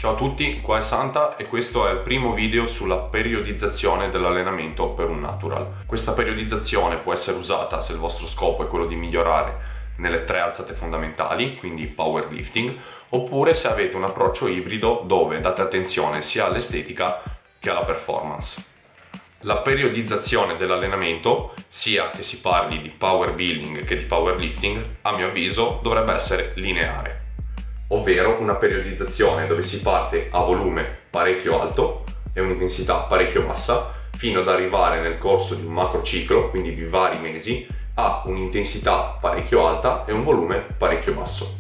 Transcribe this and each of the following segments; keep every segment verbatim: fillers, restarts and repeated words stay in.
Ciao a tutti, qua è Santa e questo è il primo video sulla periodizzazione dell'allenamento per un natural. Questa periodizzazione può essere usata se il vostro scopo è quello di migliorare nelle tre alzate fondamentali, quindi powerlifting, oppure se avete un approccio ibrido dove date attenzione sia all'estetica che alla performance. La periodizzazione dell'allenamento, sia che si parli di power building che di powerlifting, a mio avviso dovrebbe essere lineare. Ovvero una periodizzazione dove si parte a volume parecchio alto e un'intensità parecchio bassa fino ad arrivare nel corso di un macro ciclo, quindi di vari mesi, a un'intensità parecchio alta e un volume parecchio basso.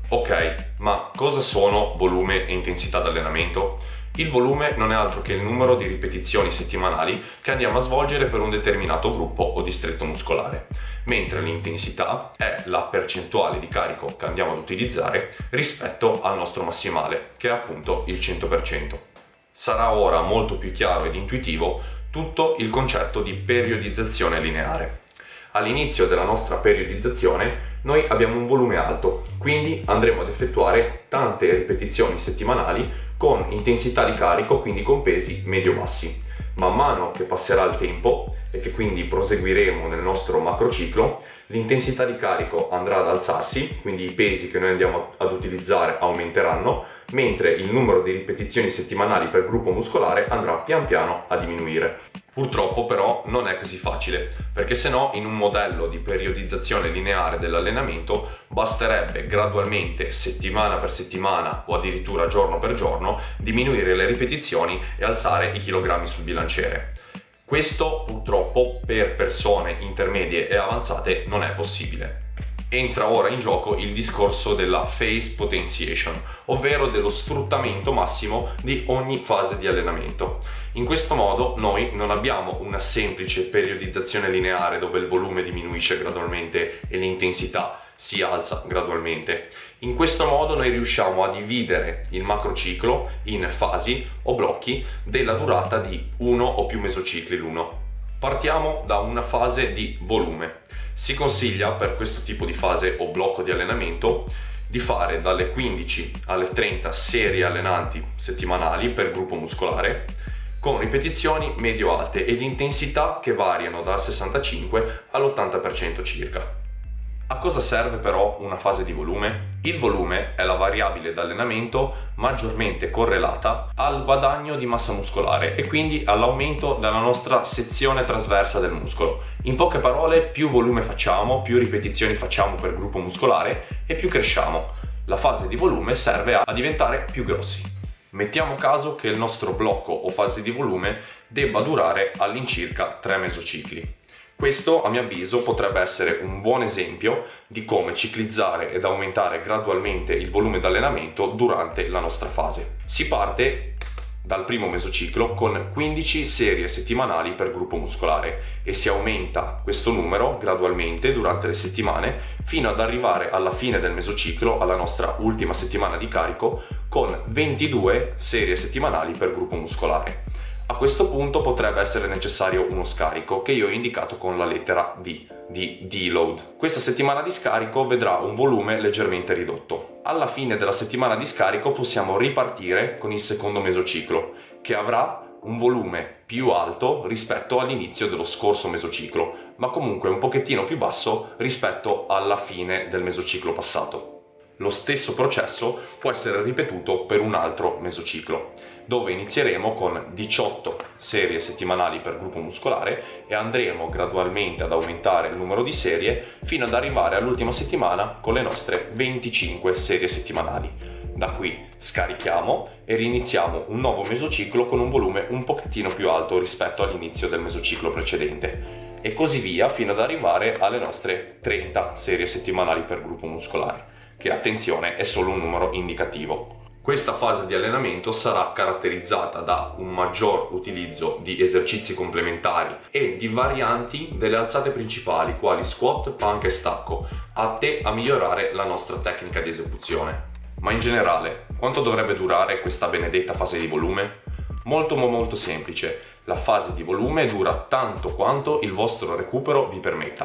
Ok, ma cosa sono volume e intensità d'allenamento? Il volume non è altro che il numero di ripetizioni settimanali che andiamo a svolgere per un determinato gruppo o distretto muscolare, mentre l'intensità è la percentuale di carico che andiamo ad utilizzare rispetto al nostro massimale, che è appunto il cento per cento. Sarà ora molto più chiaro ed intuitivo tutto il concetto di periodizzazione lineare. All'inizio della nostra periodizzazione noi abbiamo un volume alto, quindi andremo ad effettuare tante ripetizioni settimanali con intensità di carico, quindi con pesi medio-bassi. Man mano che passerà il tempo e che quindi proseguiremo nel nostro macrociclo, l'intensità di carico andrà ad alzarsi, quindi i pesi che noi andiamo ad utilizzare aumenteranno, mentre il numero di ripetizioni settimanali per gruppo muscolare andrà pian piano a diminuire. Purtroppo però non è così facile, perché se no in un modello di periodizzazione lineare dell'allenamento basterebbe gradualmente, settimana per settimana o addirittura giorno per giorno, diminuire le ripetizioni e alzare i chilogrammi sul bilanciere. Questo purtroppo per persone intermedie e avanzate non è possibile. Entra ora in gioco il discorso della phase potentiation, ovvero dello sfruttamento massimo di ogni fase di allenamento. In questo modo noi non abbiamo una semplice periodizzazione lineare dove il volume diminuisce gradualmente e l'intensità si alza gradualmente. In questo modo noi riusciamo a dividere il macrociclo in fasi o blocchi della durata di uno o più mesocicli l'uno. Partiamo da una fase di volume. Si consiglia per questo tipo di fase o blocco di allenamento di fare dalle quindici alle trenta serie allenanti settimanali per gruppo muscolare con ripetizioni medio-alte ed intensità che variano dal sessantacinque all'ottanta per cento circa. A cosa serve però una fase di volume? Il volume è la variabile d'allenamento maggiormente correlata al guadagno di massa muscolare e quindi all'aumento della nostra sezione trasversa del muscolo. In poche parole, più volume facciamo, più ripetizioni facciamo per gruppo muscolare e più cresciamo. La fase di volume serve a diventare più grossi. Mettiamo caso che il nostro blocco o fase di volume debba durare all'incirca tre mesocicli. Questo, a mio avviso, potrebbe essere un buon esempio di come ciclizzare ed aumentare gradualmente il volume d'allenamento durante la nostra fase. Si parte dal primo mesociclo con quindici serie settimanali per gruppo muscolare e si aumenta questo numero gradualmente durante le settimane fino ad arrivare alla fine del mesociclo, alla nostra ultima settimana di carico, con ventidue serie settimanali per gruppo muscolare. A questo punto potrebbe essere necessario uno scarico che io ho indicato con la lettera D, di deload. Questa settimana di scarico vedrà un volume leggermente ridotto. Alla fine della settimana di scarico possiamo ripartire con il secondo mesociclo, che avrà un volume più alto rispetto all'inizio dello scorso mesociclo, ma comunque un pochettino più basso rispetto alla fine del mesociclo passato. Lo stesso processo può essere ripetuto per un altro mesociclo, dove inizieremo con diciotto serie settimanali per gruppo muscolare e andremo gradualmente ad aumentare il numero di serie fino ad arrivare all'ultima settimana con le nostre venticinque serie settimanali. Da qui scarichiamo e riniziamo un nuovo mesociclo con un volume un pochettino più alto rispetto all'inizio del mesociclo precedente e così via fino ad arrivare alle nostre trenta serie settimanali per gruppo muscolare, che, attenzione, è solo un numero indicativo. Questa fase di allenamento sarà caratterizzata da un maggior utilizzo di esercizi complementari e di varianti delle alzate principali quali squat, plank e stacco, atte a migliorare la nostra tecnica di esecuzione. Ma in generale, quanto dovrebbe durare questa benedetta fase di volume? Molto ma molto semplice, la fase di volume dura tanto quanto il vostro recupero vi permetta.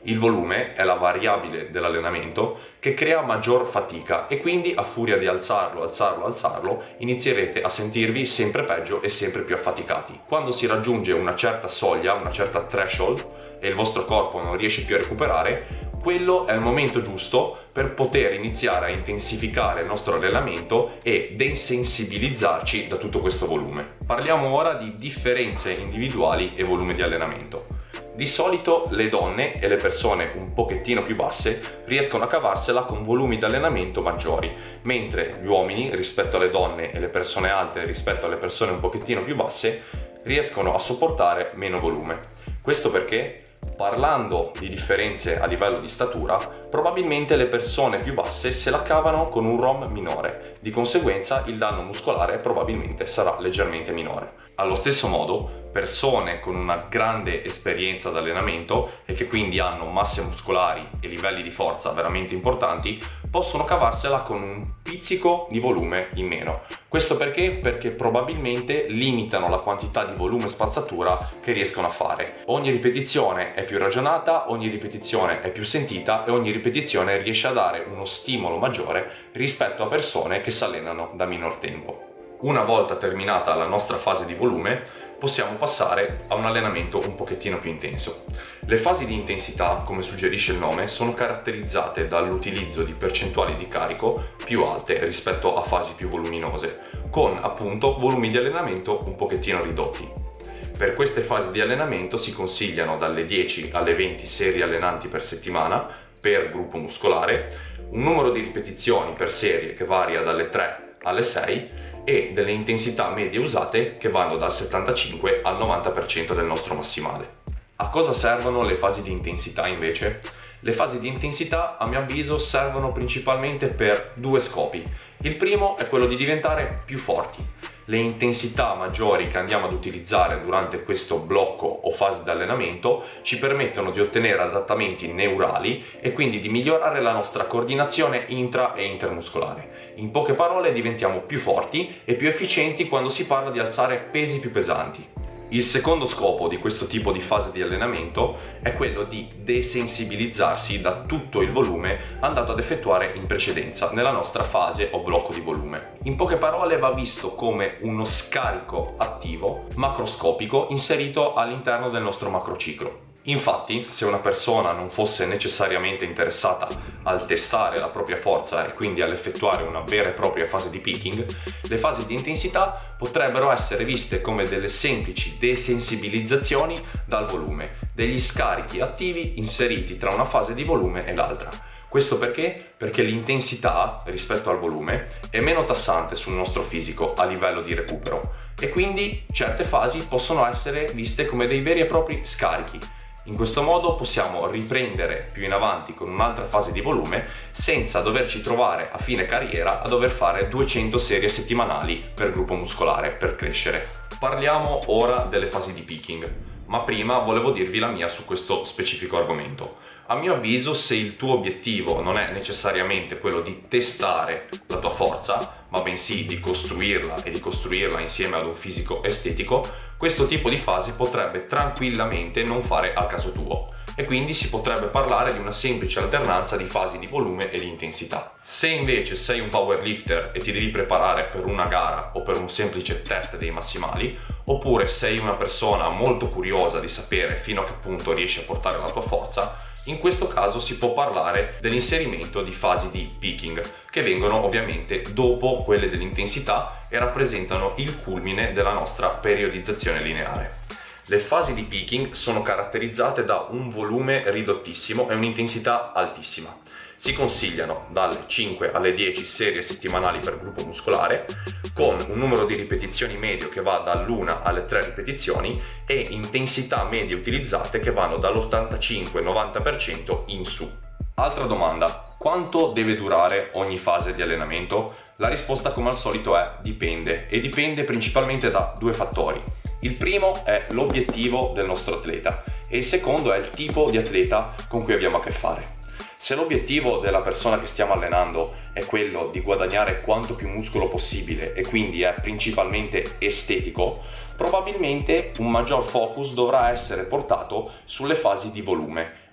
Il volume è la variabile dell'allenamento che crea maggior fatica e quindi a furia di alzarlo, alzarlo, alzarlo, inizierete a sentirvi sempre peggio e sempre più affaticati. Quando si raggiunge una certa soglia, una certa threshold e il vostro corpo non riesce più a recuperare, quello è il momento giusto per poter iniziare a intensificare il nostro allenamento e desensibilizzarci da tutto questo volume. Parliamo ora di differenze individuali e volume di allenamento. Di solito le donne e le persone un pochettino più basse riescono a cavarsela con volumi di allenamento maggiori, mentre gli uomini rispetto alle donne e le persone alte rispetto alle persone un pochettino più basse riescono a sopportare meno volume. Questo perché, parlando di differenze a livello di statura, probabilmente le persone più basse se la cavano con un ROM minore, di conseguenza il danno muscolare probabilmente sarà leggermente minore. Allo stesso modo, persone con una grande esperienza di allenamento e che quindi hanno masse muscolari e livelli di forza veramente importanti possono cavarsela con un pizzico di volume in meno. Questo perché? Perché probabilmente limitano la quantità di volume e spazzatura che riescono a fare. Ogni ripetizione è più ragionata, ogni ripetizione è più sentita e ogni ripetizione riesce a dare uno stimolo maggiore rispetto a persone che si allenano da minor tempo. Una volta terminata la nostra fase di volume, possiamo passare a un allenamento un pochettino più intenso. Le fasi di intensità, come suggerisce il nome, sono caratterizzate dall'utilizzo di percentuali di carico più alte rispetto a fasi più voluminose, con appunto volumi di allenamento un pochettino ridotti. Per queste fasi di allenamento si consigliano dalle dieci alle venti serie allenanti per settimana per gruppo muscolare, un numero di ripetizioni per serie che varia dalle tre alle sei e delle intensità medie usate che vanno dal settantacinque al novanta per cento del nostro massimale. A cosa servono le fasi di intensità invece? Le fasi di intensità, a mio avviso, servono principalmente per due scopi. Il primo è quello di diventare più forti. Le intensità maggiori che andiamo ad utilizzare durante questo blocco o fase di allenamento ci permettono di ottenere adattamenti neurali e quindi di migliorare la nostra coordinazione intra e intermuscolare. In poche parole, diventiamo più forti e più efficienti quando si parla di alzare pesi più pesanti. Il secondo scopo di questo tipo di fase di allenamento è quello di desensibilizzarsi da tutto il volume andato ad effettuare in precedenza nella nostra fase o blocco di volume. In poche parole va visto come uno scarico attivo macroscopico inserito all'interno del nostro macrociclo. Infatti, se una persona non fosse necessariamente interessata al testare la propria forza e quindi all'effettuare una vera e propria fase di peaking, le fasi di intensità potrebbero essere viste come delle semplici desensibilizzazioni dal volume, degli scarichi attivi inseriti tra una fase di volume e l'altra. Questo perché? Perché l'intensità rispetto al volume è meno tassante sul nostro fisico a livello di recupero e quindi certe fasi possono essere viste come dei veri e propri scarichi. In questo modo possiamo riprendere più in avanti con un'altra fase di volume senza doverci trovare a fine carriera a dover fare duecento serie settimanali per gruppo muscolare per crescere. Parliamo ora delle fasi di peaking, ma prima volevo dirvi la mia su questo specifico argomento. A mio avviso, se il tuo obiettivo non è necessariamente quello di testare la tua forza, ma bensì di costruirla e di costruirla insieme ad un fisico estetico, questo tipo di fase potrebbe tranquillamente non fare al caso tuo e quindi si potrebbe parlare di una semplice alternanza di fasi di volume e di intensità. Se invece sei un powerlifter e ti devi preparare per una gara o per un semplice test dei massimali, oppure sei una persona molto curiosa di sapere fino a che punto riesci a portare la tua forza, in questo caso si può parlare dell'inserimento di fasi di peaking, che vengono ovviamente dopo quelle dell'intensità e rappresentano il culmine della nostra periodizzazione lineare. Le fasi di peaking sono caratterizzate da un volume ridottissimo e un'intensità altissima. Si consigliano dalle cinque alle dieci serie settimanali per gruppo muscolare, con un numero di ripetizioni medio che va dall'una alle tre ripetizioni e intensità medie utilizzate che vanno dall'ottantacinque novanta per cento in su. Altra domanda: quanto deve durare ogni fase di allenamento? La risposta, come al solito, è dipende, e dipende principalmente da due fattori. Il primo è l'obiettivo del nostro atleta e il secondo è il tipo di atleta con cui abbiamo a che fare. Se l'obiettivo della persona che stiamo allenando è quello di guadagnare quanto più muscolo possibile e quindi è principalmente estetico, probabilmente un maggior focus dovrà essere portato sulle fasi di volume,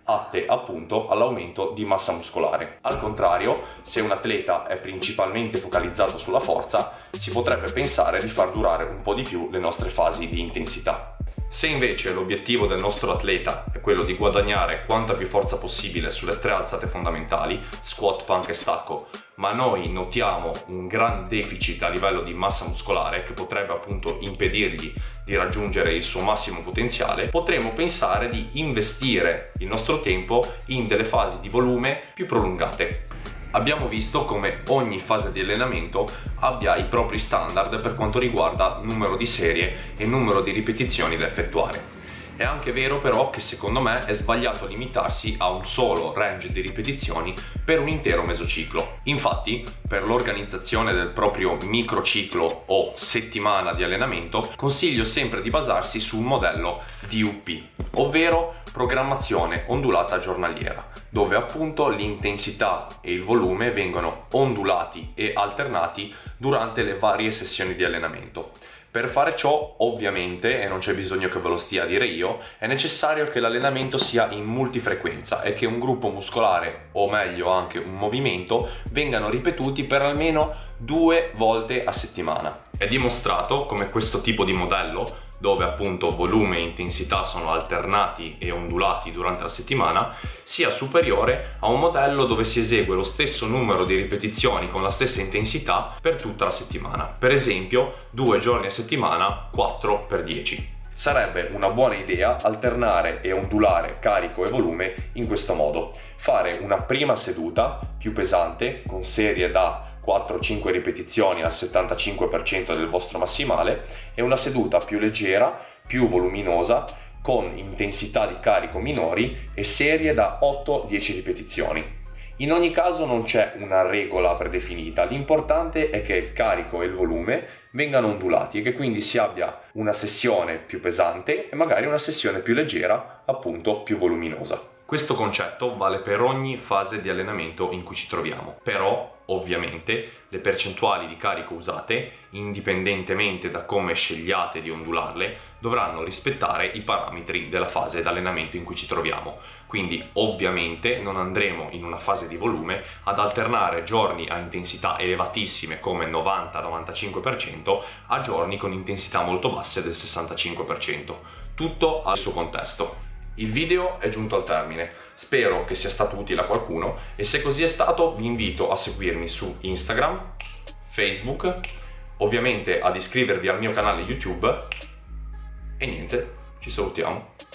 atte appunto all'aumento di massa muscolare. Al contrario, se un atleta è principalmente focalizzato sulla forza, si potrebbe pensare di far durare un po' di più le nostre fasi di intensità. Se invece l'obiettivo del nostro atleta è quello di guadagnare quanta più forza possibile sulle tre alzate fondamentali, squat, plank e stacco, ma noi notiamo un gran deficit a livello di massa muscolare che potrebbe appunto impedirgli di raggiungere il suo massimo potenziale, potremo pensare di investire il nostro tempo in delle fasi di volume più prolungate. Abbiamo visto come ogni fase di allenamento abbia i propri standard per quanto riguarda numero di serie e numero di ripetizioni da effettuare. È anche vero però che secondo me è sbagliato limitarsi a un solo range di ripetizioni per un intero mesociclo. Infatti, per l'organizzazione del proprio microciclo o settimana di allenamento, consiglio sempre di basarsi su un modello D U P, ovvero programmazione ondulata giornaliera, dove appunto l'intensità e il volume vengono ondulati e alternati durante le varie sessioni di allenamento. Per fare ciò, ovviamente, e non c'è bisogno che ve lo stia a dire io, è necessario che l'allenamento sia in multifrequenza e che un gruppo muscolare, o meglio anche un movimento, vengano ripetuti per almeno due volte a settimana. È dimostrato come questo tipo di modello, dove appunto volume e intensità sono alternati e ondulati durante la settimana, sia superiore a un modello dove si esegue lo stesso numero di ripetizioni con la stessa intensità per tutta la settimana. Per esempio, due giorni a settimana, quattro per dieci. Sarebbe una buona idea alternare e ondulare carico e volume in questo modo. Fare una prima seduta più pesante con serie da quattro cinque ripetizioni al settantacinque per cento del vostro massimale e una seduta più leggera, più voluminosa, con intensità di carico minori e serie da otto dieci ripetizioni. In ogni caso non c'è una regola predefinita, l'importante è che il carico e il volume vengano ondulati e che quindi si abbia una sessione più pesante e magari una sessione più leggera, appunto più voluminosa. Questo concetto vale per ogni fase di allenamento in cui ci troviamo, però ovviamente le percentuali di carico usate, indipendentemente da come scegliate di ondularle, dovranno rispettare i parametri della fase di allenamento in cui ci troviamo. Quindi ovviamente non andremo in una fase di volume ad alternare giorni a intensità elevatissime come novanta novantacinque per cento a giorni con intensità molto basse del sessantacinque per cento. Tutto al suo contesto. Il video è giunto al termine, spero che sia stato utile a qualcuno e se così è stato vi invito a seguirmi su Instagram, Facebook, ovviamente ad iscrivervi al mio canale YouTube e niente, ci salutiamo.